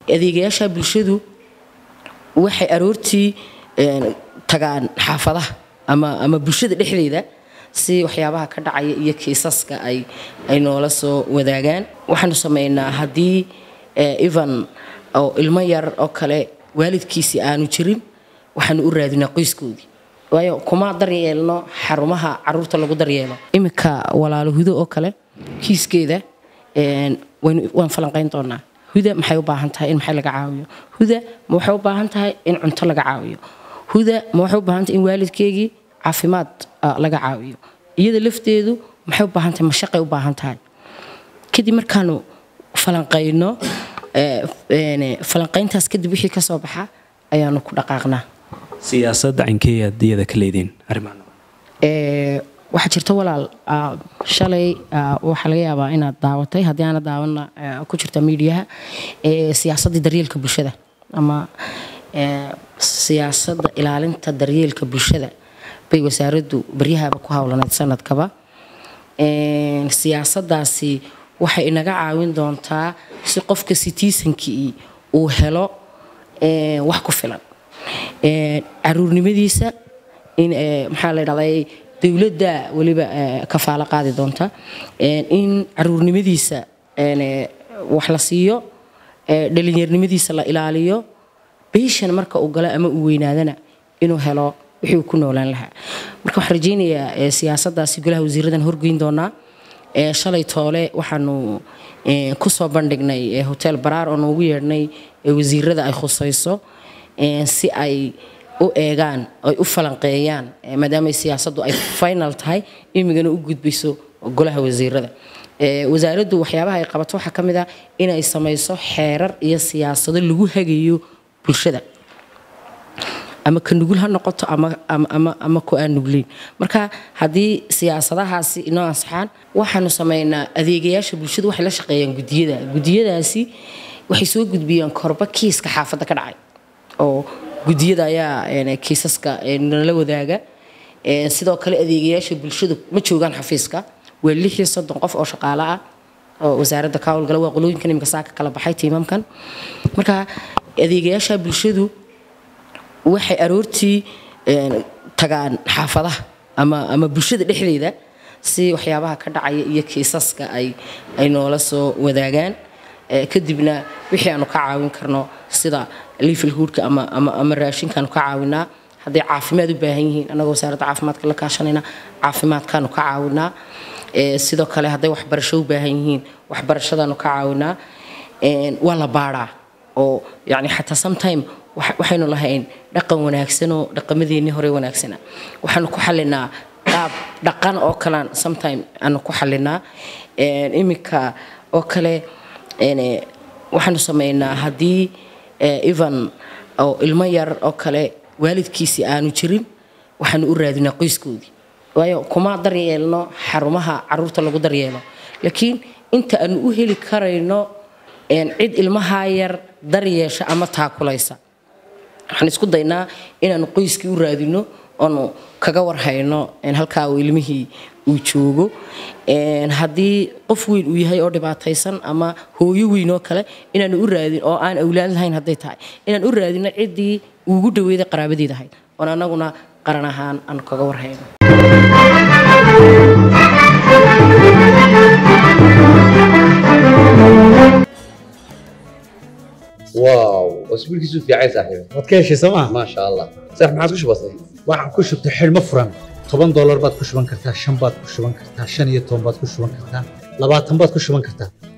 adeegayaasha bulshadu waxay aroortii tagaan xaafadaha ama bulshada dhexdeeda si waxyaabaha ka dhacaya iyo kiisaska ay noola soo wadaagaan. waxaanu sameynaa haddii even oo ilmo yar oo kale waalidkiisii aanu jirin waxaanu u raadinaa qoyskoodii, waayo kuma daryeelno xarumaha caruurta lagu daryeelo. iminka walaalo Hudo oo kale kiiskeeda waan falanqayn doonaa. Huda maxay u baahan tahay in maxay laga caawiyo? Huda ma waxay u baahan tahay in cunto laga caawiyo? Huda ma waxay u baahan tahay in waalidkeegii caafimaad laga caawiyo? iyada lafteedu maxay u baahan tahay, mashaqay u baahan tahay. kadib markaanu falanqayno falanqayntaas kadib wixii ka soo baxa ayaanu ku dhaqaaqnaa. siyaasadda caynkeeya diyada ka leedeen arrimahan waxa jirta walaal shalay waxa laga yaabaa inaad daawatay haddii aan daawana ku jirta miidiyaha siyaasadda daryeelka bulshada ama siyaasadda ilaalinta daryeelka bulshada bay wasaaraddu baryahaaba ku hawlanayd sanadkaba. siyaasaddaasi waxay inaga caawin doontaa si qofka citizenkii uu helo wax ku filan caruurnimadiisa in maxaa la yiraahdaa dawladda waliba kafaalo qaadi doonta in caruurnimadiisa wax la siiyo, dhalinyarnimadiisa la ilaaliyo, beeshan marka uu galo ama uu weynaadana inuu helo wixii uu ku noolaan lahaa. marka waxaan rajaynayaa siyaasaddaasi golaha wasiiradan horgeyn doonaa. shalay toole waxaanu ku soo bandhignay hotel Baraar oo noogu yeernay wasiirada ay khusayso si ay u eegaan ay u falanqeeyaan maadaama siyaasaddu ay final tahay imigana u gudbiso golaha wasiirada. wasaaraddu waxyaabaha ay qabato waxa kamid ah in ay samayso xeerar iyo siyaasado lagu hagayo bulshada ama ka nugul ha noqoto ama ku aan nugleyn. marka haddii siyaasadahaasi inoo ansaxaan waxaanu sameynaa adeegayaasha bulshadu waxay la shaqeeyaan gudiyadaasi waxay soo gudbiyaan korba kiiska xaafadda ka dhacay oo gudiyada ayaa kiisaska nala wadaaga. sidoo kale adeegayaasha bulshadu ma joogaan xafiiska, waa 36 qof oo shaqaale ah oo wasaaradda ka howlgala, waa qolooyinkan imika saaka kala baxay tiimamkan. marka adeegayaasha bulshadu waxay aroortii tagaan xaafadaha ama bulshada dhexdeeda si waxyaabaha ka dhacaya iyo kiisaska ay noola soo wadaagaan. kadibna wixii aanu ka caawin karno sida livelihoodka ama raashinkaanu ka caawinaa. hadday caafimaad u baahan yihiin anagoo wasaaradda caafimaadka la kaashanayna caafimaadkaanu ka caawinaa. sidoo kale hadday waxbarasho u baahan yihiin waxbarashadaanu ka caawinaa. waa la baaraa oo yani xataa sometime waxaynu lahayn dhaqan wanaagsan oo dhaqamadeennii hore wanaagsana waxaanu ku xalinaa qaab dhaqan oo kalaan sometime aanu ku xalinaa. iminka oo kale waxaanu sameynaa haddii even oo ilmo yar oo kale waalidkiisii aanu jirin waxaanu u raadinaa qoyskoodii, waayo kuma daryeelno xarumaha caruurta lagu daryeelo. laakiin inta aanu u heli karayno cid ilmaha yar daryeesha ama taakulaysa waxaan isku daynaa inaanu qoyskii u raadino oonu kaga warhayno halkaa uu ilmihii uu joogo. haddii qof weyn uu yahay oo dhibaataysan ama hooyo weyn oo kale inaanu u raadin oo aan awlaad lahayn hadday tahay inaan u raadino ciddii ugu dhaweeyay qaraabadeeda ahayd oon anaguna qaran ahaan aanu kaga warhayno. واو اسبوع كيسو في عايز صاحبي wadkeeshi soomaa ما شاء الله صح ما عادش بسيط waxaan ku shubtay xilmo furan $10 baad ku shuban kartaa, 5 baad ku shuban kartaa, 15 baad ku shuban kartaa, 20 baad ku shuban kartaa.